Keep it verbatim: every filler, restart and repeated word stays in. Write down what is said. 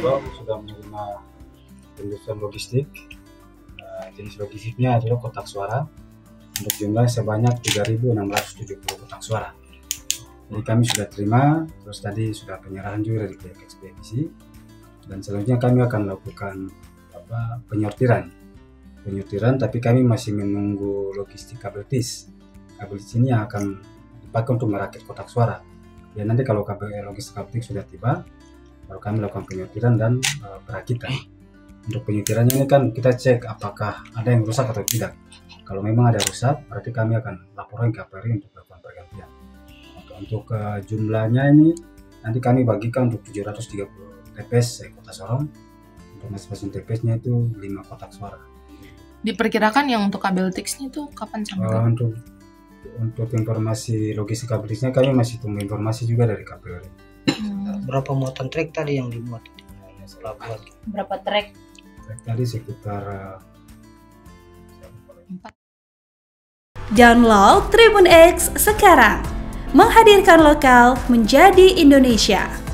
Sorong sudah menerima penjualan logistik. Uh, jenis logistiknya adalah kotak suara untuk jumlah sebanyak tiga ribu enam ratus tujuh puluh kotak suara. Jadi kami sudah terima, terus tadi sudah penyerahan juga dari pihak ekspedisi, dan selanjutnya kami akan melakukan apa, penyortiran. Penyortiran, tapi kami masih menunggu logistik kabel tis. Kabel tis ini yang akan dipakai untuk merakit kotak suara. Ya nanti kalau kabel logistik kabel tis sudah tiba, baru kami lakukan penyortiran dan uh, perakitan. Untuk penyortirannya ini kan kita cek apakah ada yang rusak atau tidak. Kalau memang ada rusak, berarti kami akan laporan ke K P R I untuk melakukan pergantian. Untuk uh, jumlahnya ini nanti kami bagikan untuk tujuh ratus tiga puluh T P S eh, Kota Sorong. Untuk masing-masing T P S-nya itu lima kotak suara. Diperkirakan yang untuk kabel tiksnya itu kapan sampai? Uh, untuk untuk informasi logistik kabel tiksnya kami masih tunggu informasi juga dari K P R I. Hmm. Berapa muatan trek tadi yang dimuat? Setelah buat. Berapa trek? Trek tadi sekitar uh, empat. Download Tribun X sekarang, menghadirkan lokal menjadi Indonesia.